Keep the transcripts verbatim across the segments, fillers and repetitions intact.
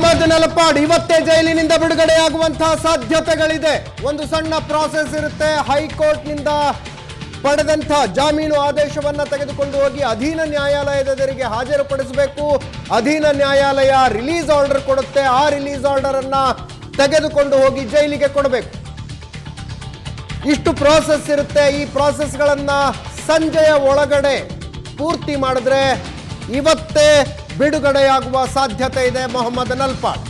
ಮೊಹಮ್ಮದ್ ನಲ್ಪಾಡ್ ಇವತ್ತೇ ಜೈಲಿನಿಂದ ಬಿಡುಗಡೆಯಾಗುವಂತಹ ಸಾಧ್ಯತೆಗಳಿದೆ. ಒಂದು ಸಣ್ಣ ಪ್ರಾಸೆಸ್ ಇರುತ್ತೆ. ಹೈಕೋರ್ಟ್ ನಿಂದ ಪಡೆದಂತ ಜಾಮೀನು ಆದೇಶವನ್ನ ತೆಗೆದುಕೊಂಡು ಹೋಗಿ ಅಧೀನ ನ್ಯಾಯಾಲಯದ ಎದುರಿಗೆ ಹಾಜರುಪಡಿಸಬೇಕು. ಅಧೀನ ನ್ಯಾಯಾಲಯ ರಿಲೀಸ್ ಆರ್ಡರ್ ಕೊಡುತ್ತೆ. ಆ ರಿಲೀಸ್ ಆರ್ಡರ್ ಅನ್ನ ತೆಗೆದುಕೊಂಡು ಹೋಗಿ ಜೈಲಿಗೆ ಕೊಡಬೇಕು. ಇಷ್ಟು ಪ್ರಾಸೆಸ್ ಇರುತ್ತೆ. ಈ ಪ್ರಾಸೆಸ್ಗಳನ್ನ ಸಂಜೆಯ ಒಳಗಡೆ ಪೂರ್ತಿ ಮಾಡಿದ್ರೆ ಇವತ್ತೇ ಬಿಡುಗಡೆಯಾಗುವ ಸಾಧ್ಯತೆ ಇದೆ ಮೊಹಮ್ಮದ್ ನಲ್ಪಾಡ್.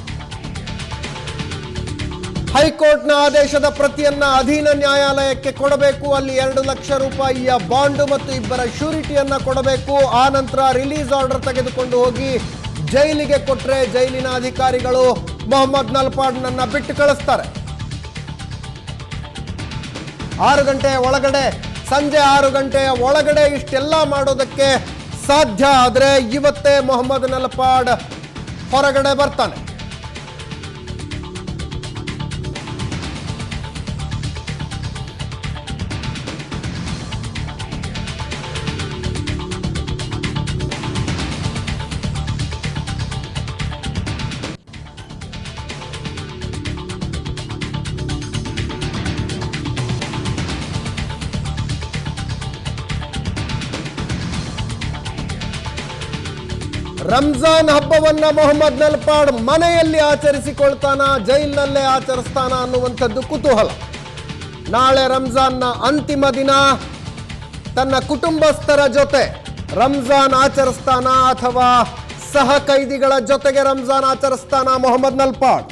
ಹೈಕೋರ್ಟ್ನ ಆದೇಶದ ಪ್ರತಿಯನ್ನ ಅಧೀನ ನ್ಯಾಯಾಲಯಕ್ಕೆ ಕೊಡಬೇಕು. ಅಲ್ಲಿ ಎರಡು ಲಕ್ಷ ರೂಪಾಯಿಯ ಬಾಂಡ್ ಮತ್ತು ಇಬ್ಬರ ಶ್ಯೂರಿಟಿಯನ್ನ ಕೊಡಬೇಕು. ಆ ನಂತರ ರಿಲೀಸ್ ಆರ್ಡರ್ ತೆಗೆದುಕೊಂಡು ಹೋಗಿ ಜೈಲಿಗೆ ಕೊಟ್ರೆ ಜೈಲಿನ ಅಧಿಕಾರಿಗಳು ಮೊಹಮ್ಮದ್ ನಲ್ಪಾಡ್ನನ್ನ ಬಿಟ್ಟು ಕಳಿಸ್ತಾರೆ. ಆರು ಗಂಟೆಯ ಒಳಗಡೆ, ಸಂಜೆ ಆರು ಗಂಟೆಯ ಒಳಗಡೆ ಇಷ್ಟೆಲ್ಲ ಮಾಡೋದಕ್ಕೆ ಸಾಧ್ಯ ಆದ್ರೆ ಇವತ್ತೇ ಮೊಹಮ್ಮದ್ ನಲ್ಪಾಡ್ ಹೊರಗಡೆ ಬರ್ತಾನೆ. ರಂಜಾನ್ ಹಬ್ಬವನ್ನ ಮೊಹಮ್ಮದ್ ನಲ್ಪಾಡ್ ಮನೆಯಲ್ಲಿ ಆಚರಿಸಿಕೊಳ್ತಾನ, ಜೈಲಿನಲ್ಲೇ ಆಚರಿಸ್ತಾನ ಅನ್ನುವಂಥದ್ದು ಕುತೂಹಲ. ನಾಳೆ ರಂಜಾನ್ನ ಅಂತಿಮ ದಿನ ತನ್ನ ಕುಟುಂಬಸ್ಥರ ಜೊತೆ ರಂಜಾನ್ ಆಚರಿಸ್ತಾನ ಅಥವಾ ಸಹ ಕೈದಿಗಳ ಜೊತೆಗೆ ರಂಜಾನ್ ಆಚರಿಸ್ತಾನ ಮೊಹಮ್ಮದ್ ನಲ್ಪಾಡ್.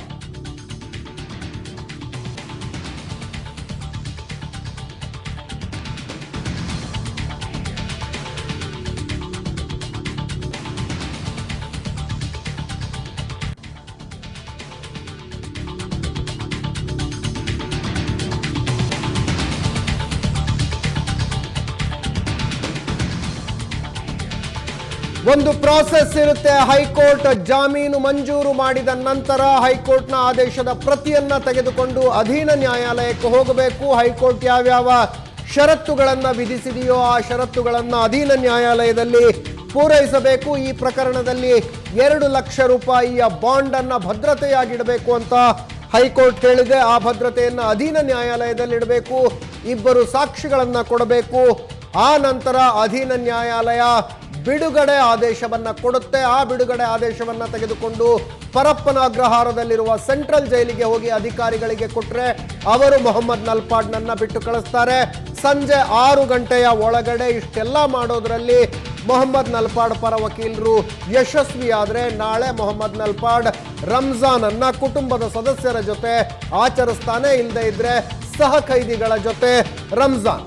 ಒಂದು ಪ್ರಾಸೆಸ್ ಇರುತ್ತೆ. ಹೈಕೋರ್ಟ್ ಜಾಮೀನು ಮಂಜೂರು ಮಾಡಿದ ನಂತರ ಹೈಕೋರ್ಟ್ನ ಆದೇಶದ ಪ್ರತಿಯನ್ನ ತೆಗೆದುಕೊಂಡು ಅಧೀನ ನ್ಯಾಯಾಲಯಕ್ಕೆ ಹೋಗಬೇಕು. ಹೈಕೋರ್ಟ್ ಯಾವ್ಯಾವ ಷರತ್ತುಗಳನ್ನು ವಿಧಿಸಿದೆಯೋ ಆ ಷರತ್ತುಗಳನ್ನು ಅಧೀನ ನ್ಯಾಯಾಲಯದಲ್ಲಿ ಪೂರೈಸಬೇಕು. ಈ ಪ್ರಕರಣದಲ್ಲಿ ಎರಡು ಲಕ್ಷ ರೂಪಾಯಿಯ ಬಾಂಡ್ ಅನ್ನ ಭದ್ರತೆಯಾಗಿಡಬೇಕು ಅಂತ ಹೈಕೋರ್ಟ್ ಹೇಳಿದೆ. ಆ ಭದ್ರತೆಯನ್ನು ಅಧೀನ ನ್ಯಾಯಾಲಯದಲ್ಲಿ ಇಡಬೇಕು. ಇಬ್ಬರು ಸಾಕ್ಷಿಗಳನ್ನ ಕೊಡಬೇಕು. ಆ ನಂತರ ಅಧೀನ ನ್ಯಾಯಾಲಯ ಬಿಡುಗಡೆ ಆದೇಶವನ್ನ ಕೊಡುತ್ತೆ. ಆ ಬಿಡುಗಡೆ ಆದೇಶವನ್ನ ತೆಗೆದುಕೊಂಡು ಪರಪ್ಪನ ಅಗ್ರಹಾರದಲ್ಲಿರುವ ಸೆಂಟ್ರಲ್ ಜೈಲಿಗೆ ಹೋಗಿ ಅಧಿಕಾರಿಗಳಿಗೆ ಕೊಟ್ರೆ ಅವರು ಮೊಹಮ್ಮದ್ ನಲ್ಪಾಡ್ನನ್ನ ಬಿಟ್ಟು ಕಳಿಸ್ತಾರೆ. ಸಂಜೆ ಆರು ಗಂಟೆಯ ಒಳಗಡೆ ಇಷ್ಟೆಲ್ಲ ಮಾಡೋದ್ರಲ್ಲಿ ಮೊಹಮ್ಮದ್ ನಲ್ಪಾಡ್ ಪರ ವಕೀಲರು ಯಶಸ್ವಿಯಾದ್ರೆ ನಾಳೆ ಮೊಹಮ್ಮದ್ ನಲ್ಪಾಡ್ ರಂಜಾನ್ ಅನ್ನ ಕುಟುಂಬದ ಸದಸ್ಯರ ಜೊತೆ ಆಚರಿಸ್ತಾನೆ. ಇಲ್ಲದೆ ಇದ್ರೆ ಸಹ ಖೈದಿಗಳ ಜೊತೆ ರಂಜಾನ್.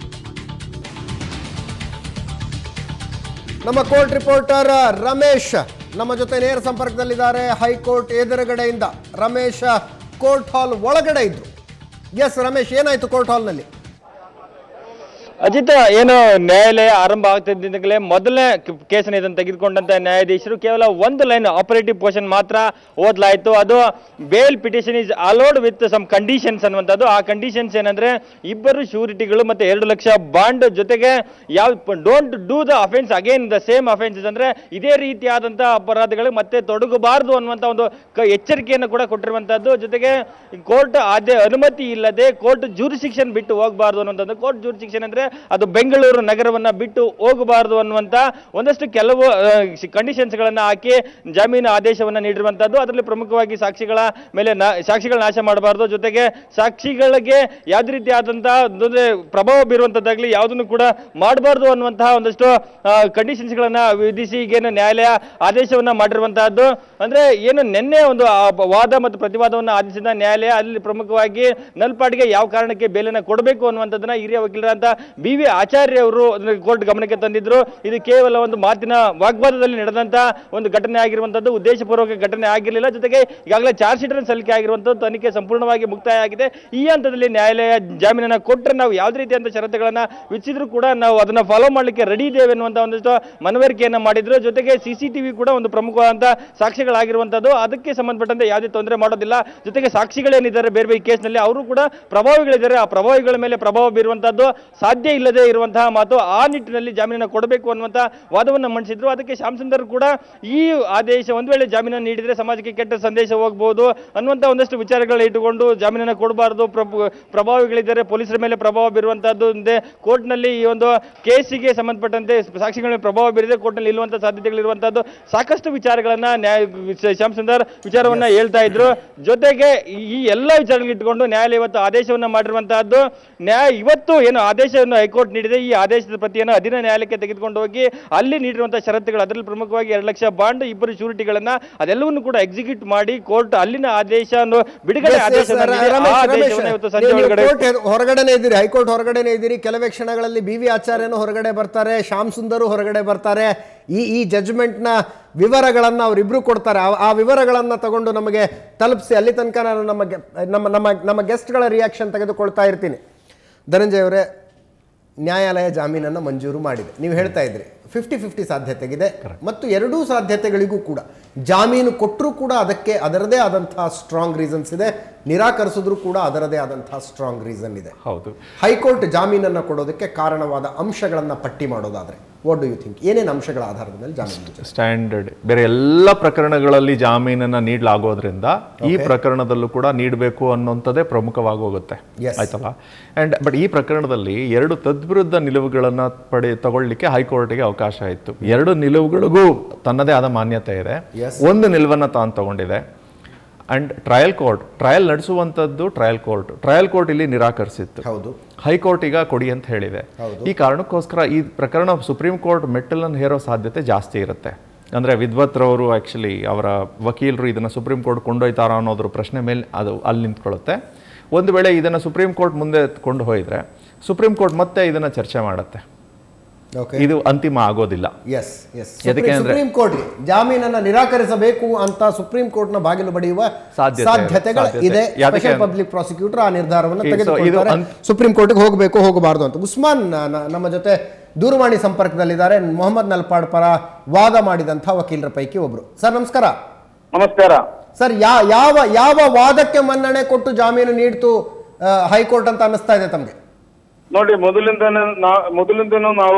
ನಮ್ಮ ಕೋರ್ಟ್ ರಿಪೋರ್ಟರ್ ರಮೇಶ್ ನಮ್ಮ ಜೊತೆ ನೇರ ಸಂಪರ್ಕದಲ್ಲಿದ್ದಾರೆ. ಹೈಕೋರ್ಟ್ ಎದುರುಗಡೆಯಿಂದ ರಮೇಶ್ ಕೋರ್ಟ್ ಹಾಲ್ ಒಳಗಡೆ ಇದ್ರು. ಎಸ್ ರಮೇಶ್, ಏನಾಯ್ತು ಕೋರ್ಟ್ ಹಾಲ್ನಲ್ಲಿ? ಅಜಿತ್, ಏನು ನ್ಯಾಯಾಲಯ ಆರಂಭ ಆಗ್ತಿದ್ದಾಗಲೇ ಮೊದಲನೇ ಕೇಸನ್ನು ಇದನ್ನು ತೆಗೆದುಕೊಂಡಂತ ನ್ಯಾಯಾಧೀಶರು ಕೇವಲ ಒಂದು ಲೈನ್ ಆಪರೇಟಿವ್ ಪೋರ್ಷನ್ ಮಾತ್ರ ಓದಲಾಯಿತು. ಅದು bail petition is allowed with some conditions ಅನ್ನುವಂಥದ್ದು. ಆ ಕಂಡೀಷನ್ಸ್ ಏನಂದ್ರೆ ಇಬ್ಬರು ಶ್ಯೂರಿಟಿಗಳು ಮತ್ತೆ ಎರಡು ಲಕ್ಷ ಬಾಂಡ್ ಜೊತೆಗೆ ಯಾವ don't do the offence again the same offences, ಅಂದ್ರೆ ಇದೇ ರೀತಿಯಾದಂತಹ ಅಪರಾಧಗಳು ಮತ್ತೆ ತೊಡಗಬಾರದು ಅನ್ನುವಂಥ ಒಂದು ಎಚ್ಚರಿಕೆಯನ್ನು ಕೂಡ ಕೊಟ್ಟಿರುವಂತಹದ್ದು. ಜೊತೆಗೆ ಕೋರ್ಟ್ ಆದ್ಯ ಅನುಮತಿ ಇಲ್ಲದೆ ಕೋರ್ಟ್ ಜೂರಿಸ್ಡಿಕ್ಷನ್ ಬಿಟ್ಟು ಹೋಗಬಾರದು ಅನ್ನುವಂಥದ್ದು. ಕೋರ್ಟ್ ಜೂರಿಸ್ಡಿಕ್ಷನ್ ಅಂದ್ರೆ ಅದು ಬೆಂಗಳೂರು ನಗರವನ್ನ ಬಿಟ್ಟು ಹೋಗಬಾರದು ಅನ್ನುವಂತ ಒಂದಷ್ಟು ಕೆಲವು ಕಂಡೀಷನ್ಸ್ ಗಳನ್ನ ಹಾಕಿ ಜಾಮೀನು ಆದೇಶವನ್ನ ನೀಡಿರುವಂತದ್ದು. ಅದರಲ್ಲಿ ಪ್ರಮುಖವಾಗಿ ಸಾಕ್ಷಿಗಳ ಮೇಲೆ ಸಾಕ್ಷಿಗಳ ನಾಶ ಮಾಡಬಾರದು, ಜೊತೆಗೆ ಸಾಕ್ಷಿಗಳಿಗೆ ಯಾವುದೇ ರೀತಿ ಆದಂತಹ ಪ್ರಭಾವ ಬೀರುವಂತದ್ದಾಗ್ಲಿ ಯಾವುದನ್ನು ಕೂಡ ಮಾಡಬಾರದು ಅನ್ನುವಂತಹ ಒಂದಷ್ಟು ಕಂಡೀಷನ್ಸ್ ಗಳನ್ನ ವಿಧಿಸಿ ಈಗೇನು ನ್ಯಾಯಾಲಯ ಆದೇಶವನ್ನ ಮಾಡಿರುವಂತಹದ್ದು. ಅಂದ್ರೆ ಏನು ನಿನ್ನೆ ಒಂದು ವಾದ ಮತ್ತು ಪ್ರತಿವಾದವನ್ನ ಆದೇಶಿಸಿದ ನ್ಯಾಯಾಲಯ ಅಲ್ಲಿ ಪ್ರಮುಖವಾಗಿ ನಲ್ಪಾಡ್ಗೆ ಯಾವ ಕಾರಣಕ್ಕೆ ಬೇಲನ್ನ ಕೊಡಬೇಕು ಅನ್ನುವಂಥದ್ದನ್ನ ಹಿರಿಯ ವಕೀಲರಂತ ಬಿ ವಿ ಆಚಾರ್ಯ ಅವರು ಕೋರ್ಟ್ ಗಮನಕ್ಕೆ ತಂದಿದ್ರು. ಇದು ಕೇವಲ ಒಂದು ಮಾತಿನ ವಾಗ್ವಾದದಲ್ಲಿ ನಡೆದಂತ ಒಂದು ಘಟನೆ ಆಗಿರುವಂತದ್ದು, ಉದ್ದೇಶಪೂರ್ವಕ ಘಟನೆ ಆಗಿರಲಿಲ್ಲ. ಜೊತೆಗೆ ಈಗಾಗಲೇ ಚಾರ್ಜ್ ಶೀಟ್ ಅನ್ನು ಸಲ್ಲಿಕೆ ಆಗಿರುವಂತದ್ದು, ತನಿಖೆ ಸಂಪೂರ್ಣವಾಗಿ ಮುಕ್ತಾಯ ಆಗಿದೆ. ಈ ಹಂತದಲ್ಲಿ ನ್ಯಾಯಾಲಯ ಜಾಮೀನನ್ನ ಕೊಟ್ಟರೆ ನಾವು ಯಾವುದೇ ರೀತಿಯಂತ ಷರತ್ತುಗಳನ್ನ ವಿಧಿಸಿದ್ರು ಕೂಡ ನಾವು ಅದನ್ನ ಫಾಲೋ ಮಾಡಲಿಕ್ಕೆ ರೆಡಿ ಇದ್ದೇವೆ ಅನ್ನುವಂತ ಒಂದಷ್ಟು ಮನವರಿಕೆಯನ್ನ ಮಾಡಿದ್ರು. ಜೊತೆಗೆ ಸಿಸಿಟಿವಿ ಕೂಡ ಒಂದು ಪ್ರಮುಖವಾದಂತಹ ಸಾಕ್ಷಿಗಳಾಗಿರುವಂತದ್ದು, ಅದಕ್ಕೆ ಸಂಬಂಧಪಟ್ಟಂತೆ ಯಾವುದೇ ತೊಂದರೆ ಮಾಡೋದಿಲ್ಲ. ಜೊತೆಗೆ ಸಾಕ್ಷಿಗಳೇನಿದ್ದಾರೆ ಬೇರೆ ಬೇರೆ ಕೇಸ್ನಲ್ಲಿ ಅವರು ಕೂಡ ಪ್ರಭಾವಿಗಳಿದ್ದಾರೆ. ಆ ಪ್ರಭಾವಿಗಳ ಮೇಲೆ ಪ್ರಭಾವ ಬೀರುವಂತದ್ದು ಸಾಧ್ಯ ಸಾಧ್ಯ ಇಲ್ಲದೆ ಇರುವಂತಹ ಮಾತು. ಆ ನಿಟ್ಟಿನಲ್ಲಿ ಜಾಮೀನನ್ನು ಕೊಡಬೇಕು ಅನ್ನುವಂತಹ ವಾದವನ್ನು ಮಂಡಿಸಿದ್ರು. ಅದಕ್ಕೆ ಶ್ಯಾಮ್ ಸುಂದರ್ ಕೂಡ ಈ ಆದೇಶ ಒಂದು ವೇಳೆ ಜಾಮೀನನ್ನು ನೀಡಿದರೆ ಸಮಾಜಕ್ಕೆ ಕೆಟ್ಟ ಸಂದೇಶ ಹೋಗಬಹುದು ಅನ್ನುವಂಥ ಒಂದಷ್ಟು ವಿಚಾರಗಳನ್ನ ಇಟ್ಟುಕೊಂಡು ಜಾಮೀನನ್ನು ಕೊಡಬಾರದು, ಪ್ರಭಾವಿಗಳಿದ್ದಾರೆ, ಪೊಲೀಸರ ಮೇಲೆ ಪ್ರಭಾವ ಬೀರುವಂತಹದ್ದು, ಕೋರ್ಟ್ನಲ್ಲಿ ಈ ಒಂದು ಕೇಸಿಗೆ ಸಂಬಂಧಪಟ್ಟಂತೆ ಸಾಕ್ಷಿಗಳ ಮೇಲೆ ಪ್ರಭಾವ ಬೀರಿದೆ, ಕೋರ್ಟ್ನಲ್ಲಿ ಇರುವಂತಹ ಸಾಧ್ಯತೆಗಳಿರುವಂತಹದ್ದು ಸಾಕಷ್ಟು ವಿಚಾರಗಳನ್ನ ನ್ಯಾಯ ಶ್ಯಾಮ್ ಸುಂದರ್ ವಿಚಾರವನ್ನ ಹೇಳ್ತಾ ಇದ್ರು. ಜೊತೆಗೆ ಈ ಎಲ್ಲ ವಿಚಾರಗಳು ಇಟ್ಟುಕೊಂಡು ನ್ಯಾಯಾಲಯ ಇವತ್ತು ಆದೇಶವನ್ನ ಮಾಡಿರುವಂತಹದ್ದು. ನ್ಯಾಯ ಇವತ್ತು ಏನು ಆದೇಶವನ್ನು ಹೈಕೋರ್ಟ್ ನೀಡಿದೆ, ಈ ಆದೇಶದ ಪ್ರತಿಯನ್ನು ಅಧೀನ ನ್ಯಾಯಾಲಯಕ್ಕೆ ತೆಗೆದುಕೊಂಡು ಹೋಗಿ ಅಲ್ಲಿ ನೀಡಿರುವಂತಹ ಷರತ್ತುಗಳು, ಅದರಲ್ಲಿ ಪ್ರಮುಖವಾಗಿ ಎರಡು ಲಕ್ಷ ಬಾಂಡ್, ಇಬ್ಬರು ಶ್ಯೂರಿಟಿಗಳನ್ನ ಅದೆಲ್ಲವನ್ನು ಕೂಡ ಎಕ್ಸಿಕ್ಯೂಟ್ ಮಾಡಿ ಕೋರ್ಟ್ ಅಲ್ಲಿನ ಆದೇಶವನ್ನು ಬಿಡುಗಡೆ ಆದೇಶ ಹೊರಗಡೆನೆ ಇದ್ದೀರಿ, ಹೈಕೋರ್ಟ್ ಹೊರಗಡೆನೆ ಇದ್ದೀರಿ. ಕೆಲವೇ ಕ್ಷಣಗಳಲ್ಲಿ ಬಿ ವಿ ಆಚಾರ್ಯನು ಹೊರಗಡೆ ಬರ್ತಾರೆ, ಶ್ಯಾಮ್ ಸುಂದರು ಹೊರಗಡೆ ಬರ್ತಾರೆ. ಈ ಈ ಜಡ್ಜ್ಮೆಂಟ್ ನ ವಿವರಗಳನ್ನ ಅವರಿಬ್ರು ಕೊಡ್ತಾರೆ. ಆ ವಿವರಗಳನ್ನ ತಗೊಂಡು ನಮಗೆ ತಲುಪಿಸಿ. ಅಲ್ಲಿ ತನಕ ನಾನು ನಮ್ಮ ನಮ್ಮ ನಮ್ಮ ನಮ್ಮ ಗೆಸ್ಟ್ಗಳ ರಿಯಾಕ್ಷನ್ ತೆಗೆದುಕೊಳ್ತಾ ಇರ್ತೀನಿ. ಧನಂಜಯ್ ಅವರೇ, ನ್ಯಾಯಾಲಯ ಜಾಮೀನನ್ನು ಮಂಜೂರು ಮಾಡಿದೆ, ನೀವು ಹೇಳ್ತಾ ಇದ್ರಿ ಫಿಫ್ಟಿ ಫಿಫ್ಟಿ ಸಾಧ್ಯತೆಗಿದೆ, ಮತ್ತು ಎರಡೂ ಸಾಧ್ಯತೆಗಳಿಗೂ ಕೂಡ ಜಾಮೀನು ಕೊಟ್ಟರೂ ಕೂಡ ಅದಕ್ಕೆ ಅದರದೇ ಆದಂತಹ ಸ್ಟ್ರಾಂಗ್ ರೀಸನ್ಸ್ ಇದೆ, ನಿರಾಕರಿಸಿದ್ರು ಕೂಡ ಅದರದೇ ಆದಂತಹ ಸ್ಟ್ರಾಂಗ್ ರೀಸನ್ ಇದೆ. ಹೌದು, ಹೈಕೋರ್ಟ್ ಜಾಮೀನನ್ನು ಕೊಡೋದಕ್ಕೆ ಕಾರಣವಾದ ಅಂಶಗಳನ್ನು ಪಟ್ಟಿ ಮಾಡೋದಾದ್ರೆ ವಾಟ್ ಡು ಯು ಥಿಂಕ್, ಏನೇನು ಅಂಶಗಳ ಆಧಾರದ ಮೇಲೆ ಜಾಮೀನು? ಸ್ಟ್ಯಾಂಡರ್ಡ್ ಬೇರೆ ಎಲ್ಲ ಪ್ರಕರಣಗಳಲ್ಲಿ ಜಾಮೀನನ್ನ ನೀಡಲಾಗೋದ್ರಿಂದ ಈ ಪ್ರಕರಣದಲ್ಲೂ ಕೂಡ ನೀಡಬೇಕು ಅನ್ನೋಂಥದ್ದೇ ಪ್ರಮುಖವಾಗಿ ಹೋಗುತ್ತೆ, ಆಯ್ತಲ್ಲ. ಅಂಡ್ ಬಟ್ ಈ ಪ್ರಕರಣದಲ್ಲಿ ಎರಡು ತದ್ವಿರುದ್ಧ ನಿಲುವುಗಳನ್ನ ಪಡೆ ತಗೊಳ್ಳಿಕ್ಕೆ ಹೈಕೋರ್ಟ್ಗೆ ಅವಕಾಶ ಇತ್ತು. ಎರಡು ನಿಲುವುಗಳಿಗೂ ತನ್ನದೇ ಆದ ಮಾನ್ಯತೆ ಇದೆ. ಒಂದು ನಿಲುವನ್ನ ತಾನು ತಗೊಂಡಿದೆ. ಅಂಡ್ ಟ್ರಯಲ್ ಕೋರ್ಟ್ ಟ್ರಯಲ್ ನಡೆಸುವಂಥದ್ದು ಟ್ರಯಲ್ ಕೋರ್ಟ್ ಟ್ರಯಲ್ ಕೋರ್ಟ್ ಇಲ್ಲಿ ನಿರಾಕರಿಸಿತ್ತು. ಹೌದು, ಹೈಕೋರ್ಟ್ ಈಗ ಕೊಡಿ ಅಂತ ಹೇಳಿದೆ. ಈ ಕಾರಣಕ್ಕೋಸ್ಕರ ಈ ಪ್ರಕರಣ ಸುಪ್ರೀಂ ಕೋರ್ಟ್ ಮೆಟ್ಟಲನ್ನು ಹೇರೋ ಸಾಧ್ಯತೆ ಜಾಸ್ತಿ ಇರುತ್ತೆ. ಅಂದರೆ ವಿದ್ವತ್ರವರು ಆ್ಯಕ್ಚುಲಿ ಅವರ ವಕೀಲರು ಇದನ್ನು ಸುಪ್ರೀಂ ಕೋರ್ಟ್ ಕೊಂಡೊಯ್ತಾರ ಅನ್ನೋದ್ರ ಪ್ರಶ್ನೆ ಮೇಲೆ ಅದು ಅಲ್ಲಿ ನಿಂತ್ಕೊಳ್ಳುತ್ತೆ. ಒಂದು ವೇಳೆ ಇದನ್ನು ಸುಪ್ರೀಂ ಕೋರ್ಟ್ ಮುಂದೆ ಕೊಂಡು ಹೋಯಿದ್ರೆ ಸುಪ್ರೀಂ ಕೋರ್ಟ್ ಮತ್ತೆ ಇದನ್ನು ಚರ್ಚೆ ಮಾಡುತ್ತೆ. ಇದು ಅಂತಿಮ ಆಗೋದಿಲ್ಲ. ಸುಪ್ರೀಂ ಕೋರ್ಟ್ ಜಾಮೀನನ್ನು ನಿರಾಕರಿಸಬೇಕು ಅಂತ ಸುಪ್ರೀಂ ಕೋರ್ಟ್ ನ ಬಾಗಿಲು ಬಡಿಯುವ ಸಾಧ್ಯತೆಗಳು ಇದೆ. ಸ್ಪೆಷಲ್ ಪಬ್ಲಿಕ್ ಪ್ರಾಸಿಕ್ಯೂಟರ್ ಆ ನಿರ್ಧಾರವನ್ನು ತೆಗೆದುಕೊಳ್ತಾರೆ, ಸುಪ್ರೀಂ ಕೋರ್ಟ್ಗೆ ಹೋಗಬೇಕು ಹೋಗಬಾರದು ಅಂತ. ಉಸ್ಮಾನ್ ನಮ್ಮ ಜೊತೆ ದೂರವಾಣಿ ಸಂಪರ್ಕದಲ್ಲಿದ್ದಾರೆ, ಮೊಹಮ್ಮದ್ ನಲ್ಪಾಡ್ ಪರ ವಾದ ಮಾಡಿದಂತಹ ವಕೀಲರ ಪೈಕಿ ಒಬ್ರು. ಸರ್ ನಮಸ್ಕಾರ. ನಮಸ್ಕಾರ ಸರ್. ಯಾವ ಯಾವ ವಾದಕ್ಕೆ ಮನ್ನಣೆ ಕೊಟ್ಟು ಜಾಮೀನು ನೀಡ್ತು ಹೈಕೋರ್ಟ್ ಅಂತ ಅನ್ನಿಸ್ತಾ ಇದೆ ತಮಗೆ? ನೋಡಿ, ಮೊದಲಿಂದನೇ ಮೊದಲಿಂದನೂ ನಾವು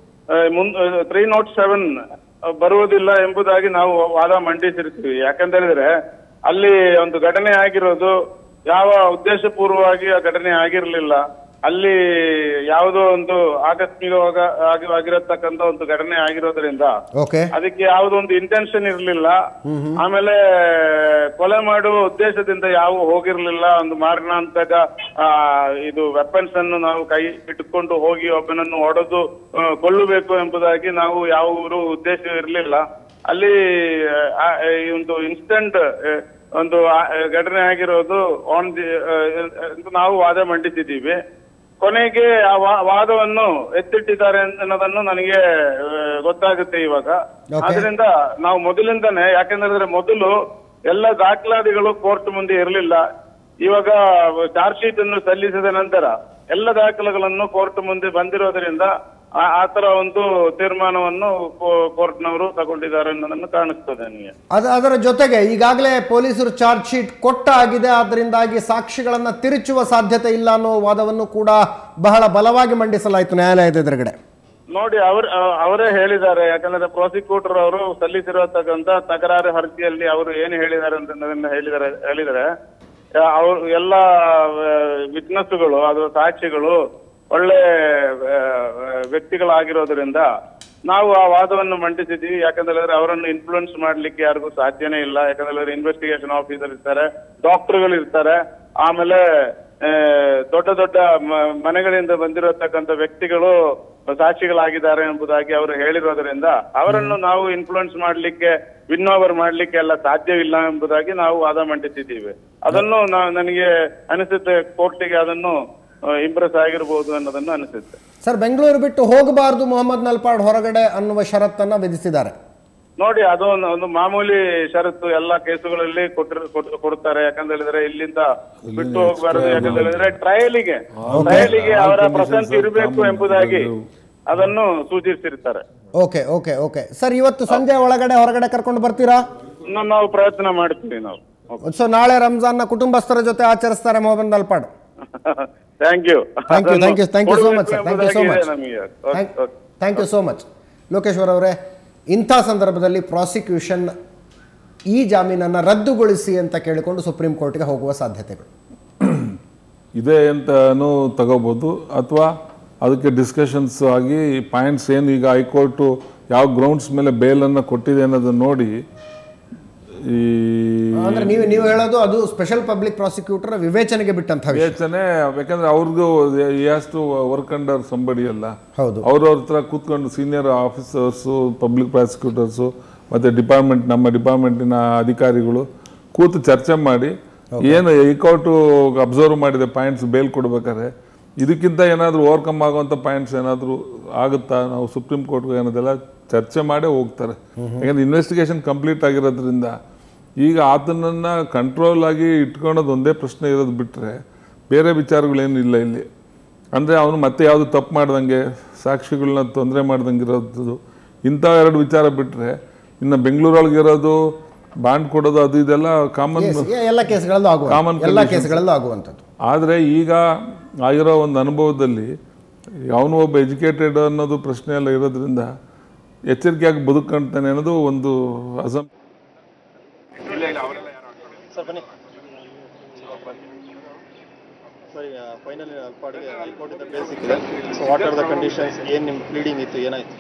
ತ್ರೀ ನಾಟ್ ಸೆವೆನ್ ಬರುವುದಿಲ್ಲ ಎಂಬುದಾಗಿ ನಾವು ವಾದ ಮಂಡಿಸಿರ್ತೀವಿ. ಯಾಕಂತ ಹೇಳಿದ್ರೆ ಅಲ್ಲಿ ಒಂದು ಘಟನೆ ಆಗಿರೋದು ಯಾವ ಉದ್ದೇಶ ಪೂರ್ವವಾಗಿ ಆ ಘಟನೆ ಆಗಿರ್ಲಿಲ್ಲ. ಅಲ್ಲಿ ಯಾವುದೋ ಒಂದು ಆಕಸ್ಮಿಕವಾಗಿ ಆಗಿರತಕ್ಕಂತ ಒಂದು ಘಟನೆ ಆಗಿರೋದ್ರಿಂದ ಅದಕ್ಕೆ ಯಾವುದೋ ಒಂದು ಇಂಟೆನ್ಷನ್ ಇರ್ಲಿಲ್ಲ. ಆಮೇಲೆ ಕೊಲೆ ಮಾಡುವ ಉದ್ದೇಶದಿಂದ ಯಾವ ಹೋಗಿರ್ಲಿಲ್ಲ. ಒಂದು ಮಾರಣಾಂತಕ ಇದು ವೆಪನ್ಸ್ ಅನ್ನು ನಾವು ಕೈ ಇಟ್ಟುಕೊಂಡು ಹೋಗಿ ಒಬ್ಬನನ್ನು ಹೊಡೆದು ಕೊಲ್ಲಬೇಕು ಎಂಬುದಾಗಿ ನಾವು ಯಾವ ಉದ್ದೇಶ ಇರಲಿಲ್ಲ. ಅಲ್ಲಿ ಒಂದು ಇನ್ಸ್ಟಂಟ್ ಒಂದು ಘಟನೆ ಆಗಿರೋದು ಆನ್ ದಿ ನಾವು ವಾದ ಮಂಡಿಸಿದ್ದೀವಿ. ಕೊನೆಗೆ ಆ ವಾದವನ್ನು ಎತ್ತಿಟ್ಟಿದ್ದಾರೆ ಅನ್ನೋದನ್ನು ನನಗೆ ಗೊತ್ತಾಗುತ್ತೆ ಇವಾಗ. ಆದ್ರಿಂದ ನಾವು ಮೊದಲಿಂದಾನೆ, ಯಾಕೆಂದ್ರೆ ಮೊದಲು ಎಲ್ಲ ದಾಖಲಾತಿಗಳು ಕೋರ್ಟ್ ಮುಂದೆ ಇರಲಿಲ್ಲ. ಇವಾಗ ಚಾರ್ಜ್ ಶೀಟ್ ಅನ್ನು ಸಲ್ಲಿಸಿದ ನಂತರ ಎಲ್ಲ ದಾಖಲೆಗಳನ್ನು ಕೋರ್ಟ್ ಮುಂದೆ ಬಂದಿರೋದ್ರಿಂದ ಆ ತರ ಒಂದು ತೀರ್ಮಾನವನ್ನು ಕೋರ್ಟ್ನವರು ತಗೊಂಡಿದ್ದಾರೆ ಅನ್ನೋದನ್ನು ಕಾಣಿಸ್ತದೆ ನನಗೆ. ಅದರ ಜೊತೆಗೆ ಈಗಾಗಲೇ ಪೊಲೀಸರು ಚಾರ್ಜ್ ಶೀಟ್ ಕೊಟ್ಟ ಆಗಿದೆ, ಅದರಿಂದಾಗಿ ಸಾಕ್ಷಿಗಳನ್ನ ತಿರುಚುವ ಸಾಧ್ಯತೆ ಇಲ್ಲ ಅನ್ನೋ ವಾದವನ್ನು ಕೂಡ ಬಹಳ ಬಲವಾಗಿ ಮಂಡಿಸಲಾಯಿತು ನ್ಯಾಯಾಲಯದ ಎದುರುಗಡೆ. ನೋಡಿ, ಅವ್ರ ಅವರೇ ಹೇಳಿದ್ದಾರೆ. ಯಾಕಂದ್ರೆ ಪ್ರಾಸಿಕ್ಯೂಟರ್ ಅವರು ಸಲ್ಲಿಸಿರತಕ್ಕಂತ ತಕರಾರು ಅರ್ಜಿಯಲ್ಲಿ ಅವರು ಏನು ಹೇಳಿದ್ದಾರೆ ಅಂತ ಹೇಳಿದ್ದಾರೆ ಹೇಳಿದರೆ ಅವರು ಎಲ್ಲ ವಿಟ್ನೆಸ್ಗಳು ಅದು ಸಾಕ್ಷಿಗಳು ಒಳ್ಳೆ ವ್ಯಕ್ತಿಗಳಾಗಿರೋದ್ರಿಂದ ನಾವು ಆ ವಾದವನ್ನು ಮಂಡಿಸಿದ್ದೀವಿ. ಯಾಕಂದ್ರೆ ಅವರನ್ನು ಇನ್ಫ್ಲೂಯೆನ್ಸ್ ಮಾಡ್ಲಿಕ್ಕೆ ಯಾರಿಗೂ ಸಾಧ್ಯನೇ ಇಲ್ಲ. ಯಾಕಂದ್ರೆ ಇನ್ವೆಸ್ಟಿಗೇಷನ್ ಆಫೀಸರ್ ಇರ್ತಾರೆ, ಡಾಕ್ಟರ್ಗಳು ಇರ್ತಾರೆ, ಆಮೇಲೆ ದೊಡ್ಡ ದೊಡ್ಡ ಮನೆಗಳಿಂದ ಬಂದಿರತಕ್ಕಂಥ ವ್ಯಕ್ತಿಗಳು ಸಾಕ್ಷಿಗಳಾಗಿದ್ದಾರೆ ಎಂಬುದಾಗಿ ಅವರು ಹೇಳಿರೋದ್ರಿಂದ ಅವರನ್ನು ನಾವು ಇನ್ಫ್ಲೂಯೆನ್ಸ್ ಮಾಡ್ಲಿಕ್ಕೆ ವಿನ್ ಓವರ್ ಮಾಡ್ಲಿಕ್ಕೆ ಎಲ್ಲ ಸಾಧ್ಯವಿಲ್ಲ ಎಂಬುದಾಗಿ ನಾವು ವಾದ ಮಂಡಿಸಿದ್ದೀವಿ. ಅದನ್ನು ನನಗೆ ಅನಿಸುತ್ತೆ ಕೋರ್ಟಿಗೆ ಅದನ್ನು ಇಂಪ್ರೆಸ್ ಆಗಿರಬಹುದು ಅನ್ನೋದನ್ನು ಅನಿಸುತ್ತೆ. ಸರ್, ಬೆಂಗಳೂರು ಬಿಟ್ಟು ಹೋಗಬಾರದು ಮೊಹಮ್ಮದ್ ನಲ್ಪಾಡ್ ಹೊರಗಡೆ ಅನ್ನುವ ಷರತ್ತನ್ನ ವಿಧಿಸಿದ್ದಾರೆ. ನೋಡಿ, ಅದು ಒಂದು ಮಾಮೂಲಿ ಷರತ್ತು ಎಲ್ಲ ಕೇಸುಗಳಲ್ಲಿ ಕೊಟ್ಟಿರ್ ಕೊಡ್ತಾರೆ. ಯಾಕಂತ ಹೇಳಿದ್ರೆ ಇಲ್ಲಿಂದ ಬಿಟ್ಟು ಹೋಗಬಾರದು. ಯಾಕಂತ ಹೇಳಿದ್ರೆ ಟ್ರಯಲಿಗೆ ಟ್ರಯಲಿಗೆ ಅವರ ಪ್ರೆಸೆನ್ಸ್ ಇರಬೇಕು ಎಂಬುದಾಗಿ ಅದನ್ನು ಸೂಚಿಸಿರ್ತಾರೆ. ಓಕೆ ಓಕೆ ಓಕೆ ಸರ್, ಇವತ್ತು ಸಂಜೆ ಒಳಗಡೆ ಹೊರಗಡೆ ಕರ್ಕೊಂಡು ಬರ್ತೀರಾ? ನಾವು ಪ್ರಯತ್ನ ಮಾಡ್ತೀವಿ ನಾವು. ಸೊ ನಾಳೆ ರಂಜಾನ್ ನ ಕುಟುಂಬಸ್ಥರ ಜೊತೆ ಆಚರಿಸ್ತಾರೆ Mohammed Nalpad? Thank you thank you thank you thank you so much sir thank you so much thank you so much. Lokeshwar ಅವರೇ, ಇಂಥ ಸಂದರ್ಭದಲ್ಲಿ ಪ್ರಾಸಿಕ್ಯೂಷನ್ ಈ ಜಾಮೀನನ್ನು ರದ್ದುಗೊಳಿಸಿ ಅಂತ ಕೇಳಿಕೊಂಡು ಸುಪ್ರೀಂ ಕೋರ್ಟ್ಗೆ ಹೋಗುವ ಸಾಧ್ಯತೆಗಳು ಇದೆ ಅಂತನೂ ತಗೋಬೋದು, ಅಥವಾ ಅದಕ್ಕೆ ಡಿಸ್ಕಷನ್ಸ್ ಆಗಿ ಪಾಯಿಂಟ್ಸ್ ಏನು ಈಗ ಹೈಕೋರ್ಟು ಯಾವ ಗ್ರೌಂಡ್ಸ್ ಮೇಲೆ ಬೇಲನ್ನು ಕೊಟ್ಟಿದೆ ಅನ್ನೋದನ್ನ ನೋಡಿ ಈ ಅಂದ್ರೆ ನೀವು ನೀವು ಹೇಳೋದು ಅದು ಸ್ಪೆಷಲ್ ಪಬ್ಲಿಕ್ ಪ್ರಾಸಿಕ್ಯೂಟರ್ ವಿವೇಚನೆಗೆ ಬಿಟ್ಟಂತ ವಿವೇಚನೆ, ಯಾಕಂದ್ರೆ ಅವ್ರಿಗೂ has to work under somebody ಅಲ್ಲ. ಹೌದು, ಅವ್ರವ್ರ ಹತ್ರ ಕೂತ್ಕೊಂಡು ಸೀನಿಯರ್ ಆಫೀಸರ್ಸು, ಪಬ್ಲಿಕ್ ಪ್ರಾಸಿಕ್ಯೂಟರ್ಸು ಮತ್ತೆ ಡಿಪಾರ್ಟ್ಮೆಂಟ್ ನಮ್ಮ ಡಿಪಾರ್ಟ್ಮೆಂಟಿನ ಅಧಿಕಾರಿಗಳು ಕೂತು ಚರ್ಚೆ ಮಾಡಿ ಏನು ಹೈಕೋರ್ಟು ಅಬ್ಸರ್ವ್ ಮಾಡಿದೆ ಪಾಯಿಂಟ್ಸ್ ಬೇಲ್ ಕೊಡ್ಬೇಕಾದ್ರೆ ಇದಕ್ಕಿಂತ ಏನಾದರೂ ಓವರ್ಕಮ್ ಆಗುವಂಥ ಪಾಯಿಂಟ್ಸ್ ಏನಾದರೂ ಆಗುತ್ತಾ, ನಾವು ಸುಪ್ರೀಂ ಕೋರ್ಟ್ಗೆ ಅನ್ನೋದೆಲ್ಲ ಚರ್ಚೆ ಮಾಡೇ ಹೋಗ್ತಾರೆ. ಯಾಕಂದ್ರೆ ಇನ್ವೆಸ್ಟಿಗೇಷನ್ ಕಂಪ್ಲೀಟ್ ಆಗಿರೋದ್ರಿಂದ ಈಗ ಆತನನ್ನು ಕಂಟ್ರೋಲ್ ಆಗಿ ಇಟ್ಕೊಳ್ಳೋದು ಒಂದೇ ಪ್ರಶ್ನೆ ಇರೋದು ಬಿಟ್ಟರೆ ಬೇರೆ ವಿಚಾರಗಳೇನು ಇಲ್ಲ ಇಲ್ಲಿ. ಅಂದರೆ ಅವನು ಮತ್ತೆ ಯಾವುದು ತಪ್ಪು ಮಾಡ್ದಂಗೆ, ಸಾಕ್ಷಿಗಳನ್ನ ತೊಂದರೆ ಮಾಡ್ದಂಗೆ ಇರೋದು, ಇಂಥ ಎರಡು ವಿಚಾರ ಬಿಟ್ಟರೆ ಇನ್ನು ಬೆಂಗಳೂರೊಳಗೆ ಇರೋದು ಬಾಂಡ್ ಕೊಡೋದು ಅದು ಇದೆಲ್ಲ ಕಾಮನ್ ಎಲ್ಲ ಕೇಸ್ಗಳಲ್ಲೂ ಆಗುವ ಕಾಮನ್ ಎಲ್ಲ ಕೇಸ್ಗಳಲ್ಲೂ ಆಗುವಂಥದ್ದು. ಆದರೆ ಈಗ ಆಗಿರೋ ಒಂದು ಅನುಭವದಲ್ಲಿ ಅವನು ಒಬ್ಬ ಎಜುಕೇಟೆಡ್ ಅನ್ನೋದು ಪ್ರಶ್ನೆ ಎಲ್ಲ ಇರೋದ್ರಿಂದ ಎಚ್ಚರಿಕೆಯಾಗಿ ಬದುಕೊಂತಾನೆ ಅನ್ನೋದು ಒಂದು ಅಸಂ ಫೈನಲಿ ಅಲ್ಪಾಡಿಗೆ ಹೈಕೋರ್ಟಿಂದ ಬೇಲ್ ಸಿಕ್ಕಿದೆ. So what are the conditions, ಏನು ನಿಮ್ಮ ಪ್ಲೀಡಿಂಗ್ ಇತ್ತು, ಏನಾಯ್ತು?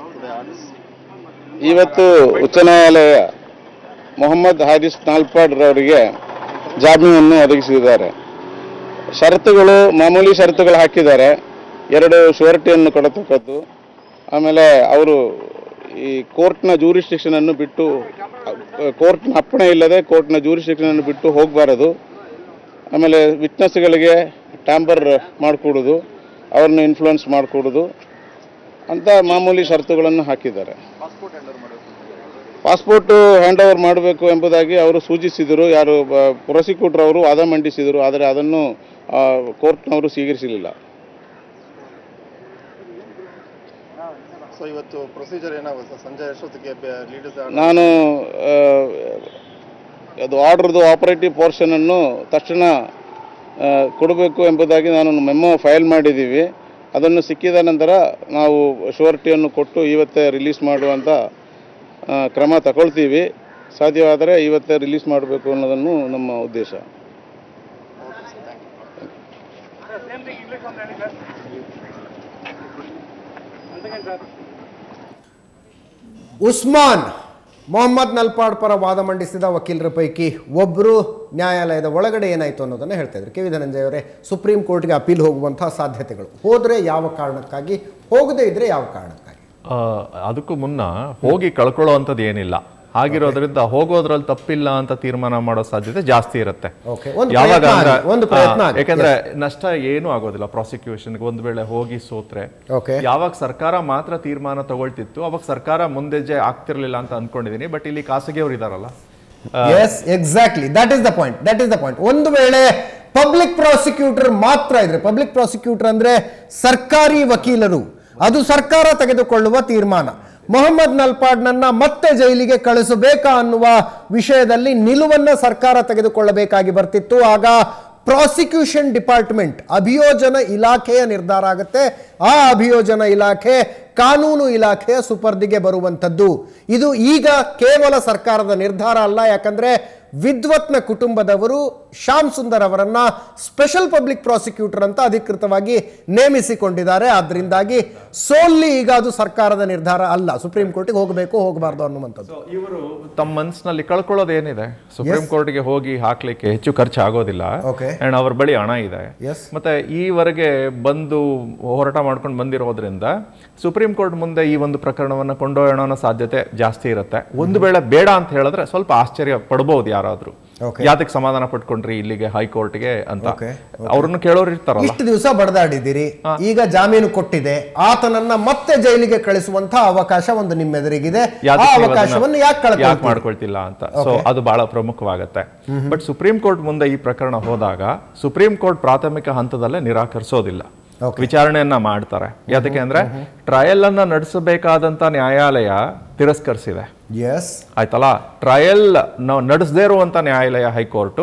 ಇವತ್ತು ಉಚ್ಚ ನ್ಯಾಯಾಲಯ ಮೊಹಮ್ಮದ್ ಹಾರಿಸ್ ನಾಲ್ಪಾಡ್ ರವರಿಗೆ ಜಾಮೀನನ್ನು ಒದಗಿಸಿದ್ದಾರೆ. ಷರತ್ತುಗಳು ಮಾಮೂಲಿ ಷರತ್ತುಗಳು ಹಾಕಿದ್ದಾರೆ. ಎರಡು ಶ್ಯೂರಿಟಿಯನ್ನು ಕೊಡತಕ್ಕದ್ದು, ಆಮೇಲೆ ಅವರು ಈ ಕೋರ್ಟ್ನ ಜೂರಿಸ್ಟಿಕ್ಷನನ್ನು ಬಿಟ್ಟು, ಕೋರ್ಟ್ನ ಅಪ್ಪಣೆ ಇಲ್ಲದೆ ಕೋರ್ಟ್ನ ಜೂರಿಸ್ಟಿಕ್ಷನನ್ನು ಬಿಟ್ಟು ಹೋಗಬಾರದು, ಆಮೇಲೆ ವಿಟ್ನೆಸ್ಗಳಿಗೆ ಟ್ಯಾಂಪರ್ ಮಾಡಿಕೊಡೋದು, ಅವ್ರನ್ನ ಇನ್ಫ್ಲುಯೆನ್ಸ್ ಮಾಡಿಕೊಡೋದು ಅಂತ ಮಾಮೂಲಿ ಷರತ್ತುಗಳನ್ನು ಹಾಕಿದ್ದಾರೆ. ಪಾಸ್ಪೋರ್ಟ್ ಹ್ಯಾಂಡ್ ಓವರ್ ಮಾಡಬೇಕು ಎಂಬುದಾಗಿ ಅವರು ಸೂಚಿಸಿದರು, ಯಾರು ಪ್ರಾಸಿಕ್ಯೂಟರ್ ಅವರು ವಾದ ಮಂಡಿಸಿದರು, ಆದರೆ ಅದನ್ನು ಕೋರ್ಟ್ನವರು ಸ್ವೀಕರಿಸಲಿಲ್ಲ. ಸೊ ಇವತ್ತು ಪ್ರೊಸೀಜರ್ ಏನಾಗುತ್ತೆ ಸಂಜೆ ಎಷ್ಟೊತ್ತಿಗೆ ಲೀಡರ್ಸ್? ನಾನು ಅದು ಆರ್ಡರ್ದು ಆಪರೇಟಿವ್ ಪೋರ್ಷನನ್ನು ತಕ್ಷಣ ಕೊಡಬೇಕು ಎಂಬುದಾಗಿ ನಾನು ಮೆಮೊ ಫೈಲ್ ಮಾಡಿದ್ದೀವಿ. ಅದನ್ನು ಸಿಕ್ಕಿದ ನಂತರ ನಾವು ಶ್ಯೂರಿಟಿಯನ್ನು ಕೊಟ್ಟು ಇವತ್ತೇ ರಿಲೀಸ್ ಮಾಡುವಂಥ ಕ್ರಮ ತಗೊಳ್ತೀವಿ. ಸಾಧ್ಯವಾದರೆ ಇವತ್ತೇ ರಿಲೀಸ್ ಮಾಡಬೇಕು ಅನ್ನೋದನ್ನು ನಮ್ಮ ಉದ್ದೇಶ. ಉಸ್ಮಾನ್ ಮೊಹಮ್ಮದ್ ನಲ್ಪಾಡ್ ಪರ ವಾದ ಮಂಡಿಸಿದ ವಕೀಲರ ಪೈಕಿ ಒಬ್ಬರು ನ್ಯಾಯಾಲಯದ ಒಳಗಡೆ ಏನಾಯಿತು ಅನ್ನೋದನ್ನು ಹೇಳ್ತಾ ಇದ್ರು. ಕೆ ವಿ ಧನಂಜಯ ಅವರೇ, ಸುಪ್ರೀಂ ಕೋರ್ಟ್ಗೆ ಅಪೀಲ್ ಹೋಗುವಂತಹ ಸಾಧ್ಯತೆಗಳು, ಹೋದರೆ ಯಾವ ಕಾರಣಕ್ಕಾಗಿ, ಹೋಗದೇ ಇದ್ರೆ ಯಾವ ಕಾರಣಕ್ಕಾಗಿ? ಅದಕ್ಕೂ ಮುನ್ನ ಹೋಗಿ ಕಳ್ಕೊಳ್ಳೋ ಏನಿಲ್ಲ, ಆಗಿರೋದ್ರಿಂದ ಹೋಗೋದ್ರಲ್ಲಿ ತಪ್ಪಿಲ್ಲ ಅಂತ ತೀರ್ಮಾನ ಮಾಡೋ ಸಾಧ್ಯತೆ ಜಾಸ್ತಿ ಇರುತ್ತೆ. ಯಾವಾಗ ಯಾಕಂದ್ರೆ ನಷ್ಟ ಏನೂ ಆಗೋದಿಲ್ಲ ಪ್ರಾಸಿಕ್ಯೂಷನ್ಗೆ. ಒಂದ್ ವೇಳೆ ಹೋಗಿ ಸೋತ್ರೆ, ಯಾವಾಗ ಸರ್ಕಾರ ಮಾತ್ರ ತೀರ್ಮಾನ ತಗೊಳ್ತಿತ್ತು ಅವಾಗ ಸರ್ಕಾರ ಮುಂದೆಜ್ಜೆ ಆಗ್ತಿರ್ಲಿಲ್ಲ ಅಂತ ಅನ್ಕೊಂಡಿದೀನಿ. ಬಟ್ ಇಲ್ಲಿ ಖಾಸಗಿಯವರು ಇದಾರಲ್ಲ, yes exactly, that is the point that is the point ಒಂದು ವೇಳೆ ಪಬ್ಲಿಕ್ ಪ್ರಾಸಿಕ್ಯೂಟರ್ ಮಾತ್ರ ಇದ್ರೆ, ಪಬ್ಲಿಕ್ ಪ್ರಾಸಿಕ್ಯೂಟರ್ ಅಂದ್ರೆ ಸರ್ಕಾರಿ ವಕೀಲರು, ಅದು ಸರ್ಕಾರ ತೆಗೆದುಕೊಳ್ಳುವ ತೀರ್ಮಾನ. ಮೊಹಮ್ಮದ್ ನಲ್ಪಾಡ್ನನ್ನ ಮತ್ತೆ ಜೈಲಿಗೆ ಕಳಿಸಬೇಕಾ ಅನ್ನುವ ವಿಷಯದಲ್ಲಿ ನಿಲುವನ್ನ ಸರ್ಕಾರ ತೆಗೆದುಕೊಳ್ಳಬೇಕಾಗಿ ಬರ್ತಿತ್ತು. ಆಗ ಪ್ರಾಸಿಕ್ಯೂಷನ್ ಡಿಪಾರ್ಟ್ಮೆಂಟ್, ಅಭಿಯೋಜನ ಇಲಾಖೆಯ ನಿರ್ಧಾರ ಆಗುತ್ತೆ. ಆ ಅಭಿಯೋಜನ ಇಲಾಖೆ ಕಾನೂನು ಇಲಾಖೆಯ ಸುಪರ್ದಿಗೆ ಬರುವಂಥದ್ದು. ಇದು ಈಗ ಕೇವಲ ಸರ್ಕಾರದ ನಿರ್ಧಾರ ಅಲ್ಲ, ಯಾಕಂದ್ರೆ ವಿದ್ವತ್ನ ಕುಟುಂಬದವರು ಶ್ಯಾಮ್ ಸುಂದರ್ ಅವರನ್ನ ಸ್ಪೆಷಲ್ ಪಬ್ಲಿಕ್ ಪ್ರಾಸಿಕ್ಯೂಟರ್ ಅಂತ ಅಧಿಕೃತವಾಗಿ ನೇಮಿಸಿಕೊಂಡಿದ್ದಾರೆ. ಆದ್ರಿಂದಾಗಿ ಸೋಲ್ಲಿ ಈಗ ಅದು ಸರ್ಕಾರದ ನಿರ್ಧಾರ ಅಲ್ಲ, ಸುಪ್ರೀಂ ಕೋರ್ಟ್ಗೆ ಹೋಗಬೇಕು ಹೋಗಬಾರ್ದು ಅನ್ನುವಂಥದ್ದು. ಇವರು ತಮ್ಮ ಮನಸ್ಸಿನಲ್ಲಿ ಕಳ್ಕೊಳ್ಳೋದೇನಿದೆ, ಸುಪ್ರೀಂ ಕೋರ್ಟ್ಗೆ ಹೋಗಿ ಹಾಕ್ಲಿಕ್ಕೆ ಹೆಚ್ಚು ಖರ್ಚು ಆಗೋದಿಲ್ಲ, ಅಂಡ್ ಅವ್ರ ಬಳಿ ಹಣ ಇದೆ. ಮತ್ತೆ ಈವರೆಗೆ ಬಂದು ಹೋರಾಟ ಮಾಡ್ಕೊಂಡು ಬಂದಿರೋದ್ರಿಂದ ಸುಪ್ರೀಂ ಕೋರ್ಟ್ ಮುಂದೆ ಈ ಒಂದು ಪ್ರಕರಣವನ್ನ ಕೊಂಡೊಯ್ಯೋಣ ಅನ್ನೋ ಸಾಧ್ಯತೆ ಜಾಸ್ತಿ ಇರುತ್ತೆ. ಒಂದು ವೇಳೆ ಬೇಡ ಅಂತ ಹೇಳಿದ್ರೆ ಸ್ವಲ್ಪ ಆಶ್ಚರ್ಯ ಪಡಬಹುದು ಯಾರಾದ್ರೂ, ಯಾತಕ್ಕೆ ಸಮಾಧಾನ ಪಟ್ಕೊಂಡ್ರಿ ಇಲ್ಲಿಗೆ ಹೈಕೋರ್ಟ್ಗೆ ಅಂತ ಅವ್ರನ್ನ ಕೇಳೋರು ಇರ್ತಾರಲ್ಲ. ಇಷ್ಟು ದಿವಸ ಬಡದಾಡಿದ್ದೀರಿ, ಈಗ ಜಾಮೀನು ಕೊಟ್ಟಿದೆ, ಆತನನ್ನ ಮತ್ತೆ ಜೈಲಿಗೆ ಕಳಿಸುವಂತ ಅವಕಾಶ ಒಂದು ನಿಮ್ಮೆದುರಿಗಿದೆ, ಆ ಅವಕಾಶವನ್ನು ಯಾಕೆ ಮಾಡ್ಕೊಳ್ತಿಲ್ಲ ಅಂತ. ಸೊ ಅದು ಬಹಳ ಪ್ರಮುಖವಾಗತ್ತೆ. ಬಟ್ ಸುಪ್ರೀಂ ಕೋರ್ಟ್ ಮುಂದೆ ಈ ಪ್ರಕರಣ ಹೋದಾಗ ಸುಪ್ರೀಂ ಕೋರ್ಟ್ ಪ್ರಾಥಮಿಕ ಹಂತದಲ್ಲೇ ನಿರಾಕರಿಸೋದಿಲ್ಲ, ವಿಚಾರಣೆಯನ್ನ ಮಾಡ್ತಾರೆ. ಯಾತಕ್ಕೆ ಅಂದ್ರೆ ಟ್ರಯಲ್ ಅನ್ನ ನಡೆಸಬೇಕಾದಂತ ನ್ಯಾಯಾಲಯ ತಿರಸ್ಕರಿಸಿದೆ. ಆಯ್ತಲ್ಲ, ಟ್ರಯಲ್ ನಡೆಸದೇ ಇರುವಂತ ನ್ಯಾಯಾಲಯ ಹೈಕೋರ್ಟ್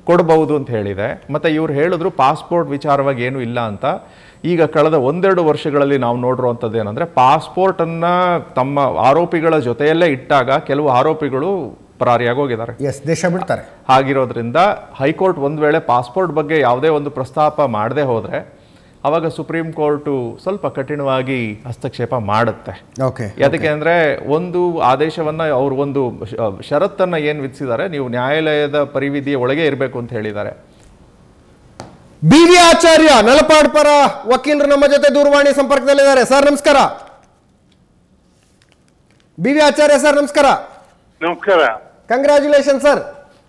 ಕೊಡಬಹುದು ಅಂತ ಹೇಳಿದೆ. ಮತ್ತು ಇವ್ರು ಹೇಳಿದ್ರು ಪಾಸ್ಪೋರ್ಟ್ ವಿಚಾರವಾಗಿ ಏನೂ ಇಲ್ಲ ಅಂತ. ಈಗ ಕಳೆದ ಒಂದೆರಡು ವರ್ಷಗಳಲ್ಲಿ ನಾವು ನೋಡಿರುವಂಥದ್ದು ಏನಂದರೆ, ಪಾಸ್ಪೋರ್ಟನ್ನು ತಮ್ಮ ಆರೋಪಿಗಳ ಜೊತೆಯಲ್ಲೇ ಇಟ್ಟಾಗ ಕೆಲವು ಆರೋಪಿಗಳು ಪರಾರಿಯಾಗಿ ಹೋಗಿದ್ದಾರೆ, ಎಸ್ ದೇಶ ಬಿಡ್ತಾರೆ. ಹಾಗಿರೋದ್ರಿಂದ ಹೈಕೋರ್ಟ್ ಒಂದು ವೇಳೆ ಪಾಸ್ಪೋರ್ಟ್ ಬಗ್ಗೆ ಯಾವುದೇ ಒಂದು ಪ್ರಸ್ತಾಪ ಮಾಡದೆ ಹೋದರೆ ಅವಾಗ ಸುಪ್ರೀಂ ಕೋರ್ಟು ಸ್ವಲ್ಪ ಕಠಿಣವಾಗಿ ಹಸ್ತಕ್ಷೇಪ ಮಾಡುತ್ತೆ. ಓಕೆ, ಯಾಕೆ ಅಂದರೆ ಒಂದು ಆದೇಶವನ್ನು ಅವರು ಒಂದು ಷರತ್ತನ್ನು ಏನು ವಿಧಿಸಿದ್ದಾರೆ, ನೀವು ನ್ಯಾಯಾಲಯದ ಪರಿವಿಧಿಯ ಒಳಗೆ ಇರಬೇಕು ಅಂತ ಹೇಳಿದ್ದಾರೆ. ಬಿ ವಿ ಆಚಾರ್ಯ ನಲಪಾಡ್ ಪರ ವಕೀಲರು ನಮ್ಮ ಜೊತೆ ದೂರವಾಣಿ ಸಂಪರ್ಕದಲ್ಲಿದ್ದಾರೆ. ಸರ್ ನಮಸ್ಕಾರ. ಬಿ ವಿ ಆಚಾರ್ಯ ಸರ್ ನಮಸ್ಕಾರ. ನಮಸ್ಕಾರ. Congratulation sir.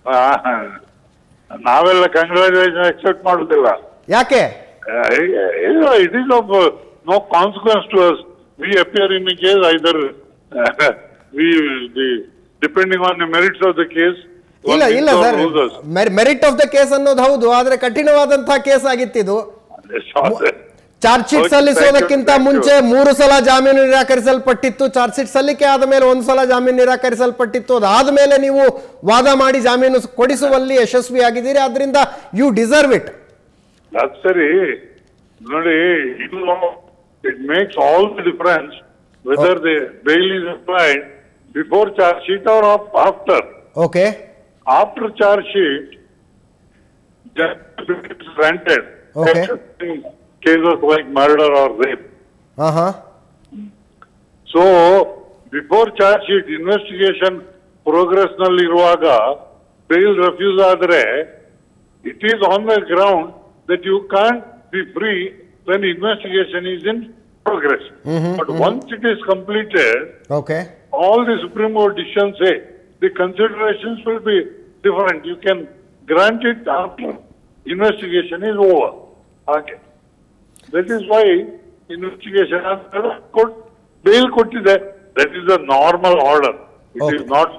ನಾವೆಲ್ಲ ಕಂಗ್ರ್ಯಾಚುಲೇಷನ್ ಎಕ್ಸೆಪ್ಟ್ ಮಾಡುದಿಲ್ಲ. ಯಾಕೆ? It is of uh, no consequence to us. We appear in the case either uh, we the depending on the merits of the case. ಇಲ್ಲ ಇಲ್ಲ sir, merit of the case ಅನ್ನೋದು ಹೌದು, ಆದ್ರೆ ಕಠಿಣವಾದಂತಹ case ಆಗಿತ್ತಿದು. Charge sheet ಸಲ್ಲಿಸೋದಕ್ಕಿಂತ ಮುಂಚೆ ಮೂರು ಸಲ ಜಾಮೀನು ನಿರಾಕರಿಸಲ್ಪಟ್ಟಿತ್ತು. ಚಾರ್ಜ್ ಶೀಟ್ ಸಲ್ಲಿಕೆ ಆದ ಮೇಲೆ ಒಂದು ಸಲ ಜಾಮೀನು ನಿರಾಕರಿಸಲ್ಪಟ್ಟಿತ್ತು. ಅದಾದ ಮೇಲೆ ನೀವು ವಾದ ಮಾಡಿ ಜಾಮೀನು ಕೊಡಿಸುವಲ್ಲಿ ಯಶಸ್ವಿಯಾಗಿದ್ದೀರಿ. ಆದ್ರಿಂದ ಯು ಡಿಸರ್ವ್ ಇಟ್. That's ಸರಿ ನೋಡಿ. It makes all the difference whether the bail is applied before charge sheet or after. Okay. After charge sheet, judgment is granted. Okay. Cases like murder or rape. Uh huh. So before charge sheet investigation progress nalli iruvaga bail refuse adre, it is on the ground that you can't be free when investigation is in progress. Mm-hmm, but mm-hmm. once it is completed, okay, all the Supreme Court decisions say the considerations will be different. You can grant it after investigation is over. Okay. That is why investigation after court bail kottide. That is a normal order. It okay. is not.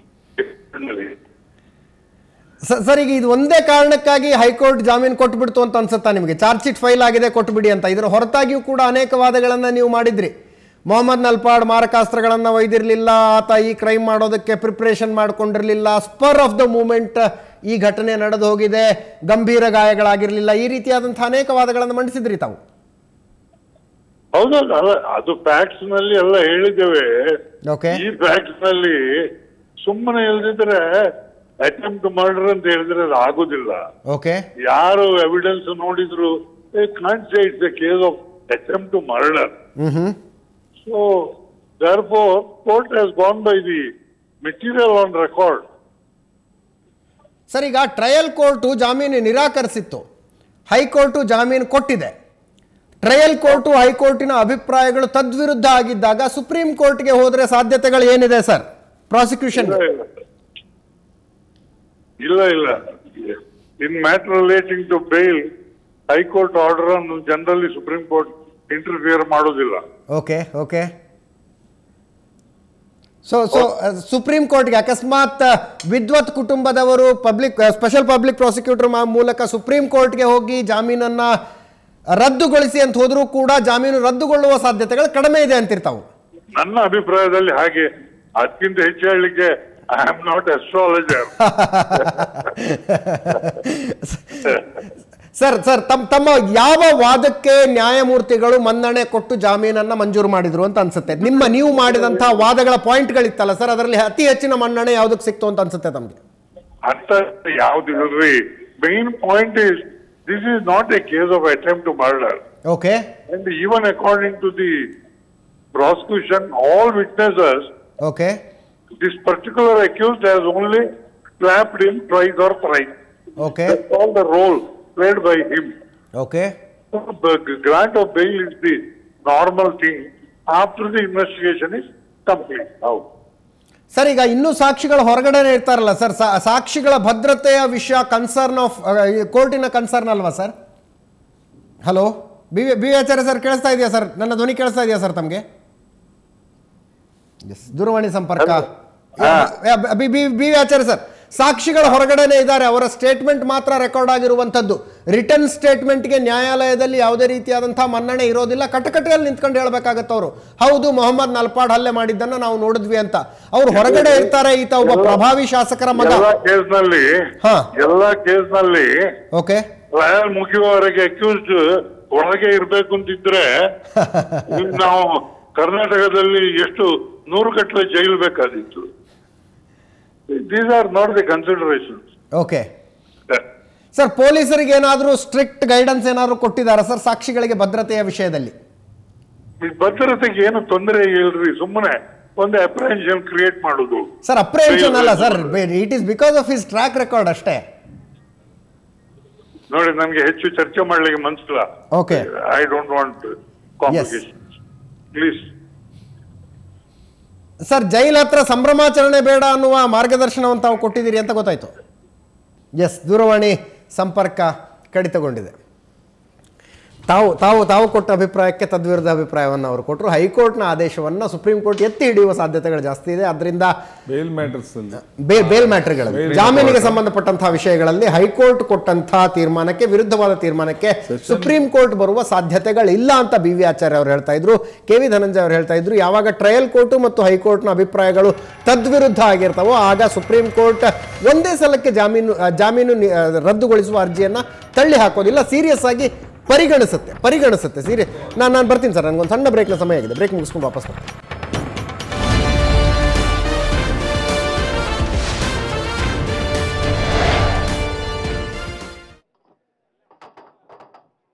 Sir, ಈಗ ಇದು ಒಂದೇ ಕಾರಣಕ್ಕಾಗಿ high court ಜಾಮೀನು ಕೊಟ್ಟು ಬಿಡ್ತು ಅಂತ ಅನ್ಸುತ್ತಾ ನಿಮಗೆ? ಚಾರ್ಜ್ ಶೀಟ್ ಫೈಲ್ ಆಗಿದೆ ಕೊಟ್ಟುಬಿಡಿ ಅಂತ. ಇದರ ಹೊರತಾಗಿಯೂ ಕೂಡ ಅನೇಕ ವಾದಗಳನ್ನು ನೀವು ಮಾಡಿದ್ರಿ. ಮೊಹಮ್ಮದ್ ನಲ್ಪಾಡ್ ಮಾರಕಾಸ್ತ್ರಗಳನ್ನು ಒಯ್ದಿರಲಿಲ್ಲ, ಆತ ಈ ಕ್ರೈಮ್ ಮಾಡೋದಕ್ಕೆ ಪ್ರಿಪ್ರೇಷನ್ ಮಾಡ್ಕೊಂಡಿರಲಿಲ್ಲ, ಸ್ಪರ್ ಆಫ್ ದ ಮೂಮೆಂಟ್ ಈ ಘಟನೆ ನಡೆದು ಹೋಗಿದೆ, ಗಂಭೀರ ಗಾಯಗಳಾಗಿರಲಿಲ್ಲ, ಈ ರೀತಿಯಾದಂಥ ಅನೇಕ ವಾದಗಳನ್ನು ಮಂಡಿಸಿದ್ರಿ ತಾವು. ಹೌದಲ್ಲ, ಅದು ಫ್ಯಾಕ್ಟ್ಸ್ ನಲ್ಲಿ ಎಲ್ಲ ಹೇಳಿದ್ದೇವೆ. ಈ ಫ್ಯಾಕ್ಟ್ಸ್ ನಲ್ಲಿ ಸುಮ್ಮನೆ ಇಲ್ದಿದ್ರೆ ಅಟೆಂಪ್ಟ್ ಮರ್ಡರ್ ಅಂತ ಹೇಳಿದ್ರೆ ಅದು ಆಗುದಿಲ್ಲ. ಓಕೆ, ಯಾರು ಎವಿಡೆನ್ಸ್ ನೋಡಿದ್ರು can't say it's a case of attempt to murder. So therefore court has gone by the material on record. Sir, ಈಗ ಟ್ರಯಲ್ ಕೋರ್ಟು ಜಾಮೀನು ನಿರಾಕರಿಸಿತ್ತು, ಹೈಕೋರ್ಟು ಜಾಮೀನು ಕೊಟ್ಟಿದೆ. ಟ್ರಯಲ್ ಕೋರ್ಟು ಹೈಕೋರ್ಟಿನ ಅಭಿಪ್ರಾಯಗಳು ತದ್ವಿರುದ್ಧ ಆಗಿದ್ದಾಗ ಸುಪ್ರೀಂ ಕೋರ್ಟ್ಗೆ ಹೋದ್ರೆ ಸಾಧ್ಯತೆಗಳು ಏನಿದೆ ಸರ್ ಪ್ರಾಸಿಕ್ಯೂಷನ್? ಇಲ್ಲ ಇಲ್ಲ in matter relating to bail high court order ಅನ್ನು ಜನರಲಿ ಸುಪ್ರೀಂ ಕೋರ್ಟ್ ಇಂಟರ್ಫಿಯರ್ ಮಾಡೋದಿಲ್ಲ. Okay okay so so supreme ಕೋರ್ಟ್ಗೆ ಅಕಸ್ಮಾತ್ ವಿದ್ವತ್ ಕುಟುಂಬದವರು ಪಬ್ಲಿಕ್ ಸ್ಪೆಷಲ್ ಪಬ್ಲಿಕ್ ಪ್ರಾಸಿಕ್ಯೂಟರ್ ಮೂಲಕ ಸುಪ್ರೀಂ ಕೋರ್ಟ್ಗೆ ಹೋಗಿ ಜಾಮೀನನ್ನ ರದ್ದುಗೊಳಿಸಿ ಅಂತ ಹೋದ್ರೂ ಕೂಡ ಜಾಮೀನು ರದ್ದುಗೊಳ್ಳುವ ಸಾಧ್ಯತೆಗಳು ಕಡಿಮೆ ಇದೆ ಅಂತಿರ್ತಾವು. ನನ್ನ ಅಭಿಪ್ರಾಯದಲ್ಲಿ ಹಾಗೆ. ಅದಕ್ಕಿಂತ ಹೆಚ್ಚು ಹೇಳಲಿಕ್ಕೆ I am not astrologer. Sir sir ತಮ್ಮ ತಮ್ಮ ಯಾವ ವಾದಕ್ಕೆ ನ್ಯಾಯಮೂರ್ತಿಗಳು ಮನ್ನಣೆ ಕೊಟ್ಟು ಜಾಮೀನನ್ನ ಮಂಜೂರು ಮಾಡಿದ್ರು ಅಂತ ಅನ್ಸುತ್ತೆ? ನಿಮ್ಮ ನೀವು ಮಾಡಿದಂತಹ ವಾದಗಳ ಪಾಯಿಂಟ್ಗಳಿತ್ತಲ್ಲ ಸರ್, ಅದರಲ್ಲಿ ಅತಿ ಹೆಚ್ಚಿನ ಮನ್ನಣೆ ಯಾವ್ದಕ್ಕೆ ಸಿಕ್ತು ಅಂತ ಅನ್ಸುತ್ತೆ ತಮಗೆ? ಅಂತ ಯಾವ್ದಿಲ್ರಿ. Main point is this is not a case of attempt to murder. Okay. And even according to the prosecution, all witnesses, okay, this particular accused has only slapped him twice or thrice. Okay. That's all the role played by him. Okay. So the grant of bail is the normal thing after the investigation is complete. Now. Sir, ಈಗ ಇನ್ನೂ ಸಾಕ್ಷಿಗಳ ಹೊರಗಡೆ ಇರ್ತಾರಲ್ಲ sir, ಸಾಕ್ಷಿಗಳ ಭದ್ರತೆಯ ವಿಷಯ concern of ಕೋರ್ಟಿನ concern ಅಲ್ವಾ sir? Hello, B B Acharya sir ಕೇಳಿಸ್ತಾ ಇದೆಯಾ ಸರ್? ನನ್ನ ಧ್ವನಿ ಕೇಳಿಸ್ತಾ ಇದೆಯಾ ಸರ್ ತಮಗೆ? ದೂರವಾಣಿ ಸಂಪರ್ಕ. ಬಿ ವಿ ಆಚಾರ್ಯ ಸರ್, ಸಾಕ್ಷಿಗಳ ಹೊರಗಡೆನೆ ಇದ್ದಾರೆ, ಅವರ ಸ್ಟೇಟ್ಮೆಂಟ್ ಮಾತ್ರ ರೆಕಾರ್ಡ್ ಆಗಿರುವಂಥದ್ದು. ರಿಟರ್ನ್ ಸ್ಟೇಟ್ಮೆಂಟ್ಗೆ ನ್ಯಾಯಾಲಯದಲ್ಲಿ ಯಾವುದೇ ರೀತಿಯಾದಂತಹ ಮನ್ನಣೆ ಇರೋದಿಲ್ಲ. ಕಟಕಟೆಯಲ್ಲಿ ನಿಂತ್ಕೊಂಡು ಹೇಳ್ಬೇಕಾಗತ್ತೆ ಅವರು, ಹೌದು ಮೊಹಮ್ಮದ್ ನಲ್ಪಾಡ್ ಹಲ್ಲೆ ಮಾಡಿದ್ದನ್ನ ನಾವು ನೋಡಿದ್ವಿ ಅಂತ. ಅವ್ರು ಹೊರಗಡೆ ಇರ್ತಾರೆ, ಈತ ಒಬ್ಬ ಪ್ರಭಾವಿ ಶಾಸಕರ ಮಗ. ಕೇಸ್ನಲ್ಲಿ ಹಾ ಎಲ್ಲ ಕೇಸ್ನಲ್ಲಿ ಓಕೆ ಟ್ರಯಲ್ ಮುಗಿಯುವವರೆಗೆ ಅಕ್ಯೂಸ್ಡ್ ಒಳಗೆ ಇರ್ಬೇಕು ಅಂತಿದ್ರೆ ನಾವು ಕರ್ನಾಟಕದಲ್ಲಿ ಎಷ್ಟು ನೂರು ಗಟ್ಟಲೆ ಜೈಲು ಬೇಕಾದಿತ್ತು. These are not the considerations. Okay sir, ಪೊಲೀಸರಿಗೆ ಏನಾದರೂ ಸ್ಟ್ರಿಕ್ಟ್ ಗೈಡೆನ್ಸ್ ಏನಾದರೂ ಕೊಟ್ಟಿದ್ದಾರಾ ಸರ್ ಸಾಕ್ಷಿಗಳಿಗೆ ಭದ್ರತೆಯ ವಿಷಯದಲ್ಲಿ? ಭದ್ರತೆಗೆ ಏನು ತೊಂದರೆ ಇಲ್ರಿ, ಸುಮ್ಮನೆ ಒಂದು ಅಪ್ರಹೆನ್ಷನ್ ಕ್ರಿಯೇಟ್ ಮಾಡುದು. ಸರ್ ಅಪ್ರಹೆನ್ಷನ್ ಅಲ್ಲ sir, it is because of his track record ಅಷ್ಟೇ. ನೋಡಿ, ನನಗೆ ಹೆಚ್ಚು ಚರ್ಚೆ ಮಾಡ್ಲಿಕ್ಕೆ ಮನಸ್ಸಿಲ್ಲ. Okay, I don't want complications please. Sir jail ಹತ್ರ ಸಂಭ್ರಮಾಚರಣೆ ಬೇಡ ಅನ್ನುವ ಮಾರ್ಗದರ್ಶನವನ್ನು ತಾವು ಕೊಟ್ಟಿದ್ದೀರಿ ಅಂತ ಗೊತ್ತಾಯ್ತು. ಎಸ್, ದೂರವಾಣಿ ಸಂಪರ್ಕ ಕಡಿತಗೊಂಡಿದೆ. ತಾವು ತಾವು ತಾವು ಕೊಟ್ಟ ಅಭಿಪ್ರಾಯಕ್ಕೆ ತದ್ವಿರುದ್ಧ ಅಭಿಪ್ರಾಯವನ್ನು ಅವರು ಕೊಟ್ಟರು. ಹೈಕೋರ್ಟ್ನ ಆದೇಶವನ್ನು ಸುಪ್ರೀಂ ಕೋರ್ಟ್ ಎತ್ತಿ ಹಿಡಿಯುವ ಸಾಧ್ಯತೆಗಳು ಜಾಸ್ತಿ ಇದೆ. ಅದರಿಂದ ಬೇಲ್ ಮ್ಯಾಟರ್ಸ್ ಬೇಲ್ ಮ್ಯಾಟರ್ಗಳಲ್ಲಿ, ಜಾಮೀನಿಗೆ ಸಂಬಂಧಪಟ್ಟಂತಹ ವಿಷಯಗಳಲ್ಲಿ ಹೈಕೋರ್ಟ್ ಕೊಟ್ಟಂತಹ ತೀರ್ಮಾನಕ್ಕೆ ವಿರುದ್ಧವಾದ ತೀರ್ಮಾನಕ್ಕೆ ಸುಪ್ರೀಂ ಕೋರ್ಟ್ ಬರುವ ಸಾಧ್ಯತೆಗಳಿಲ್ಲ ಅಂತ ಬಿ ವಿ ಆಚಾರ್ಯ ಅವರು ಹೇಳ್ತಾ ಇದ್ರು. ಕೆ ವಿ ಧನಂಜಯ ಅವರು ಹೇಳ್ತಾ ಇದ್ರು, ಯಾವಾಗ ಟ್ರಯಲ್ ಕೋರ್ಟು ಮತ್ತು ಹೈಕೋರ್ಟ್ನ ಅಭಿಪ್ರಾಯಗಳು ತದ್ವಿರುದ್ಧ ಆಗಿರ್ತಾವೋ ಆಗ ಸುಪ್ರೀಂ ಕೋರ್ಟ್ ಒಂದೇ ಸಲಕ್ಕೆ ಜಾಮೀನು ಜಾಮೀನು ರದ್ದುಗೊಳಿಸುವ ಅರ್ಜಿಯನ್ನು ತಳ್ಳಿ ಹಾಕೋದಿಲ್ಲ, ಸೀರಿಯಸ್ ಆಗಿ ಪರಿಗಣಿಸುತ್ತೆ ಪರಿಗಣಿಸುತ್ತೆ ಸೀರಿಯಸ್. ನಾನು ನಾನು ಬರ್ತೀನಿ ಸರ್, ನನಗೊಂದು ಸಣ್ಣ ಬ್ರೇಕ್ನ ಸಮಯ ಆಗಿದೆ. ಬ್ರೇಕ್ ಮುಗಿಸ್ಕೊಂಡು ವಾಪಸ್ ಬರ್ತೀನಿ.